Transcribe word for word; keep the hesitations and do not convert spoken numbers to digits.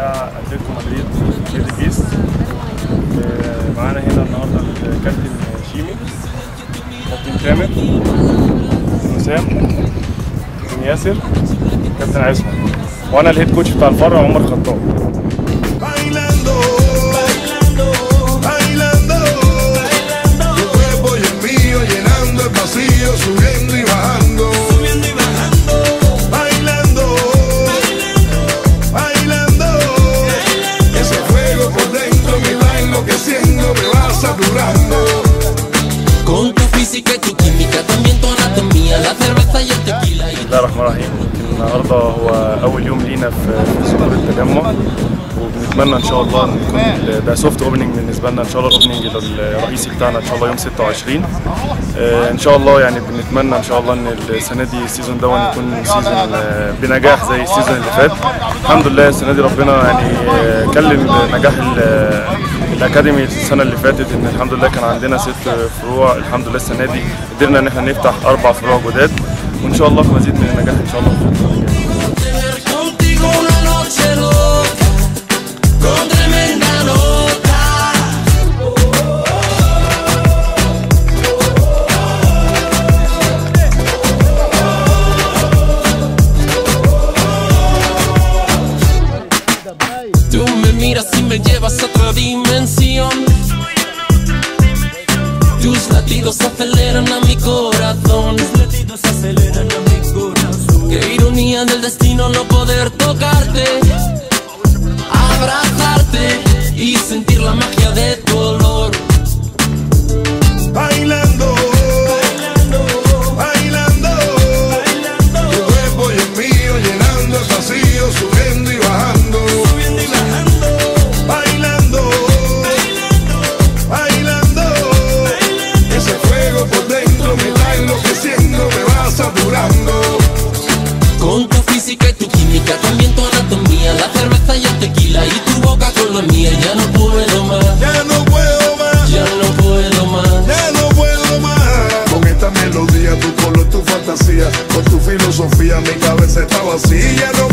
بتاع اتلتيكو مدريد في بيست. معانا هنا النهارده الكابتن شيمي، كابتن تامر، وسام، كابتن ياسر، كابتن عصمت، وانا الهيد كوتش بتاع الفرع عمر خطاب. Subiendo y bajando, subiendo y bajando, bailando, bailando, ese fuego por dentro me va enloqueciendo, me va saturando. Con tu física y tu química, también tu anatomía, la cerveza y el tequila. بسم الله الرحمن الرحيم. النهارده هو اول يوم لينا في صدور التجمع، وبنتمنى ان شاء الله نكون ده سوفت اوبننج بالنسبه لنا. ان شاء الله الاوبننج الرئيسي بتاعنا ان شاء الله يوم ستة وعشرين ان شاء الله. يعني بنتمنى ان شاء الله ان السنه دي السيزون ده يكون سيزون بنجاح زي السيزون اللي فات. الحمد لله السنه دي ربنا يعني كلم نجاح الاكاديمي السنه اللي فاتت، ان الحمد لله كان عندنا ست فروع. الحمد لله السنه دي قدرنا ان احنا نفتح اربع فروع جداد، وان شاء الله في مزيد من النجاح ان شاء الله. Tú me miras y me llevas a otra dimensión. Tus latidos aceleran a mi corazón. Tus latidos aceleran a mi corazón. Qué ironía del destino no poder tocarte, abrazarte y sentir la magia de tu olor. Bailando, bailando, bailando, bailando. Tu cuerpo y el mío llenando el vacío, subiendo y bajando. Con tu física y tu química, también tu anatomía, la cerveza y el tequila y tu boca con la mía. Ya no puedo más, ya no puedo más, ya no puedo más, ya no puedo más. Con esta melodía, tu color, tu fantasía, con tu filosofía, mi cabeza está vacía. Ya no